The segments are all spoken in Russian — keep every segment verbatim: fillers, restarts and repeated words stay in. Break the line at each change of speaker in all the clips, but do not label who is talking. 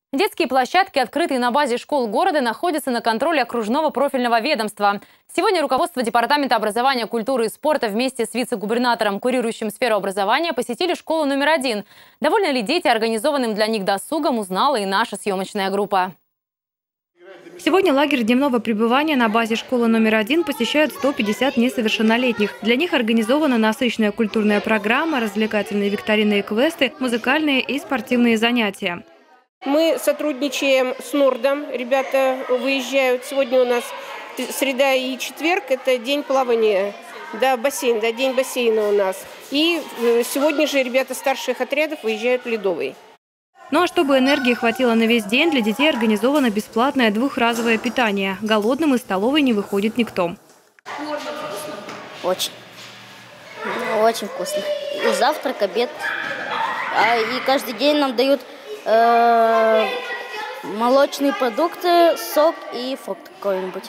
Детские площадки, открытые на базе школ города, находятся на контроле окружного профильного ведомства. Сегодня руководство Департамента образования, культуры и спорта вместе с вице-губернатором, курирующим сферу образования, посетили школу номер один. Довольны ли дети организованным для них досугом, узнала и наша съемочная группа.
Сегодня лагерь дневного пребывания на базе школы номер один посещают сто пятьдесят несовершеннолетних. Для них организована насыщенная культурная программа, развлекательные викторины и квесты, музыкальные и спортивные занятия.
Мы сотрудничаем с Нордом. Ребята выезжают. Сегодня у нас среда и четверг. Это день плавания. Да, бассейн, да, день бассейна у нас. И сегодня же ребята старших отрядов выезжают в Ледовый.
Ну а чтобы энергии хватило на весь день, для детей организовано бесплатное двухразовое питание. Голодным из столовой не выходит никто.
Очень. Очень вкусно. И завтрак, обед. А, и каждый день нам дают э, молочные продукты, сок и фрукт какой-нибудь.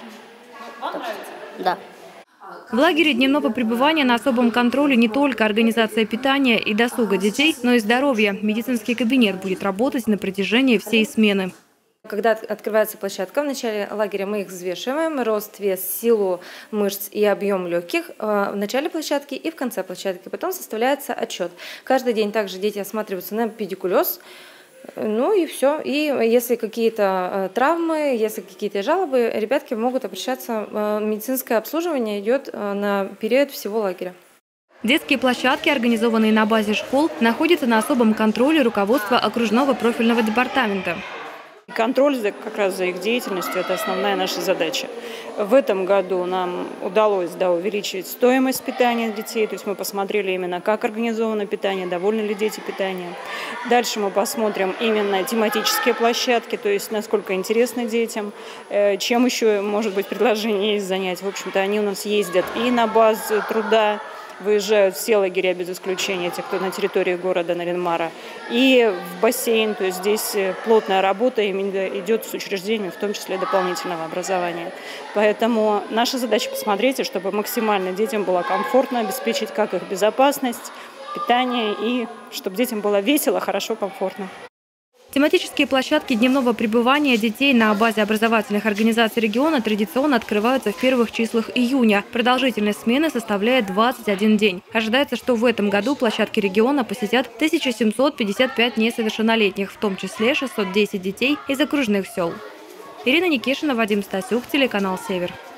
Да.
В лагере дневного пребывания на особом контроле не только организация питания и досуга детей, но и здоровье. Медицинский кабинет будет работать на протяжении всей смены.
Когда открывается площадка, в начале лагеря мы их взвешиваем, рост, вес, силу мышц и объем легких в начале площадки и в конце площадки. Потом составляется отчет. Каждый день также дети осматриваются на педикулез. Ну и все. И если какие-то травмы, если какие-то жалобы, ребятки могут обращаться. Медицинское обслуживание идет на период всего лагеря.
Детские площадки, организованные на базе школ, находятся на особом контроле руководства окружного профильного департамента.
Контроль за, как раз за их деятельностью – это основная наша задача. В этом году нам удалось да, увеличить стоимость питания детей, то есть мы посмотрели именно, как организовано питание, довольны ли дети питанием. Дальше мы посмотрим именно тематические площадки, то есть насколько интересно детям, чем еще может быть предложение есть занять. В общем-то, они у нас ездят и на базу труда, выезжают все лагеря без исключения, те, кто на территории города Нарьян-Мара, и в бассейн. То есть здесь плотная работа именно идет с учреждениями, в том числе дополнительного образования. Поэтому наша задача посмотреть, чтобы максимально детям было комфортно, обеспечить как их безопасность, питание, и чтобы детям было весело, хорошо, комфортно.
Тематические площадки дневного пребывания детей на базе образовательных организаций региона традиционно открываются в первых числах июня. Продолжительность смены составляет двадцать один день. Ожидается, что в этом году площадки региона посетят тысяча семьсот пятьдесят пять несовершеннолетних, в том числе шестьсот десять детей из окружных сел. Ирина Никишина, Вадим Стасюк, телеканал «Север».